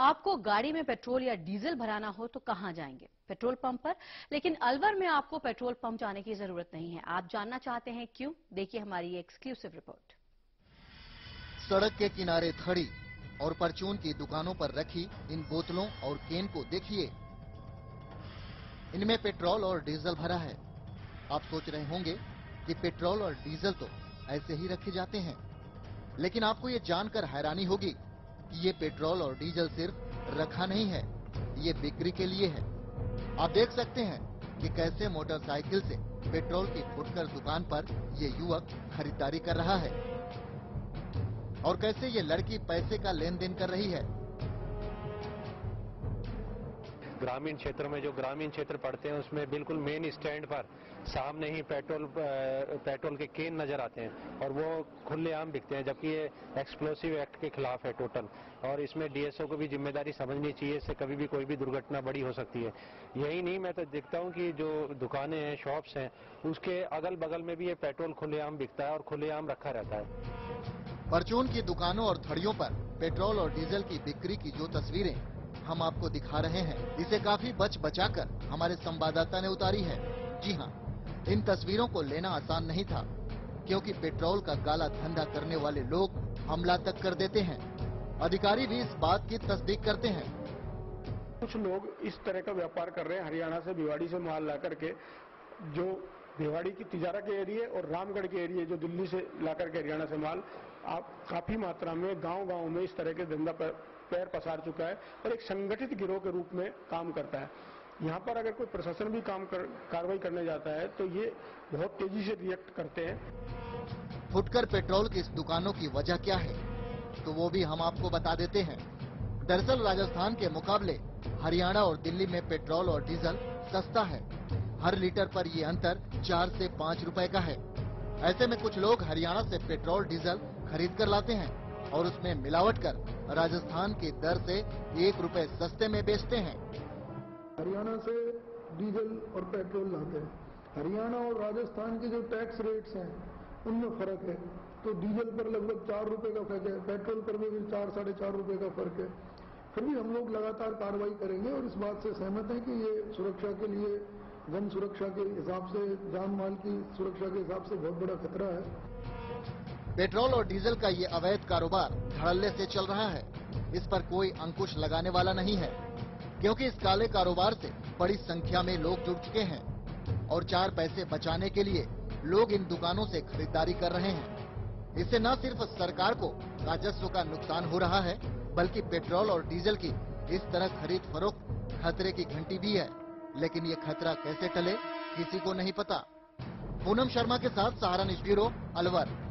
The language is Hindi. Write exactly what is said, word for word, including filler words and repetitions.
आपको गाड़ी में पेट्रोल या डीजल भराना हो तो कहां जाएंगे? पेट्रोल पंप पर। लेकिन अलवर में आपको पेट्रोल पंप जाने की जरूरत नहीं है। आप जानना चाहते हैं क्यों? देखिए हमारी एक्सक्लूसिव रिपोर्ट। सड़क के किनारे खड़ी और परचून की दुकानों पर रखी इन बोतलों और केन को देखिए। इनमें पेट्रोल और डीजल भरा है। आप सोच रहे होंगे कि पेट्रोल और डीजल तो ऐसे ही रखे जाते हैं, लेकिन आपको ये जानकर हैरानी होगी कि ये पेट्रोल और डीजल सिर्फ रखा नहीं है, ये बिक्री के लिए है। आप देख सकते हैं कि कैसे मोटरसाइकिल से पेट्रोल की फुटकर दुकान पर ये युवक खरीदारी कर रहा है और कैसे ये लड़की पैसे का लेन देन कर रही है। ग्रामीण क्षेत्रों में जो ग्रामीण क्षेत्र पड़ते हैं उसमें बिल्कुल मेन स्टैंड पर सामने ही पेट्रोल पेट्रोल के केन नजर आते हैं और वो खुलेआम बिकते हैं, जबकि ये एक्सप्लोसिव एक्ट के खिलाफ है टोटल। और इसमें डीएसओ को भी जिम्मेदारी समझनी चाहिए, इससे कभी भी कोई भी दुर्घटना बड़ी हो सकती है। यही नहीं, मैं तो देखता हूँ कि जो दुकानें हैं, शॉप्स हैं, उसके अगल बगल में भी ये पेट्रोल खुलेआम बिकता है और खुलेआम रखा रहता है। परचून की दुकानों और थड़ियों पर पेट्रोल और डीजल की बिक्री की जो तस्वीरें हम आपको दिखा रहे हैं, इसे काफी बच बचाकर हमारे संवाददाता ने उतारी है। जी हाँ, इन तस्वीरों को लेना आसान नहीं था, क्योंकि पेट्रोल का काला धंधा करने वाले लोग हमला तक कर देते हैं। अधिकारी भी इस बात की तस्दीक करते हैं। कुछ लोग इस तरह का व्यापार कर रहे हैं, हरियाणा से भिवाड़ी से माल ला करके, जो भिवाड़ी की तिजारा के एरिए और रामगढ़ के एरिए जो दिल्ली से लाकर के हरियाणा से माल आप काफी मात्रा में गांव-गांव में इस तरह के धंधा पर पैर पसार चुका है और एक संगठित गिरोह के रूप में काम करता है। यहाँ पर अगर कोई प्रशासन भी काम कर, कार्रवाई करने जाता है तो ये बहुत तेजी से रिएक्ट करते हैं। फुटकर पेट्रोल की इस दुकानों की वजह क्या है, तो वो भी हम आपको बता देते हैं। दरअसल राजस्थान के मुकाबले हरियाणा और दिल्ली में पेट्रोल और डीजल सस्ता है। हर लीटर पर ये अंतर चार से पाँच रुपए का है। ऐसे में कुछ लोग हरियाणा से पेट्रोल डीजल खरीद कर लाते हैं और उसमें मिलावट कर राजस्थान की दर से एक रुपए सस्ते में बेचते हैं। हरियाणा से डीजल और पेट्रोल लाते हैं। हरियाणा और राजस्थान के जो टैक्स रेट्स हैं उनमें फर्क है, तो डीजल पर लगभग चार रुपए का फर्क है, पेट्रोल पर भी चार साढ़े चार रुपए का फर्क है। फिर भी हम लोग लगातार कार्रवाई करेंगे और इस बात से सहमत हैं कि ये सुरक्षा के लिए, जन सुरक्षा के हिसाब से, जान माल की सुरक्षा के हिसाब से बहुत बड़ा खतरा है। पेट्रोल और डीजल का ये अवैध कारोबार धड़ल्ले से चल रहा है। इस पर कोई अंकुश लगाने वाला नहीं है, क्योंकि इस काले कारोबार से बड़ी संख्या में लोग जुड़ चुके हैं और चार पैसे बचाने के लिए लोग इन दुकानों से खरीदारी कर रहे हैं। इससे न सिर्फ सरकार को राजस्व का नुकसान हो रहा है, बल्कि पेट्रोल और डीजल की इस तरह खरीद फरोख्त खतरे की घंटी भी है। लेकिन ये खतरा कैसे टले, किसी को नहीं पता। पूनम शर्मा के साथ सहारा न्यूज़ ब्यूरो, अलवर।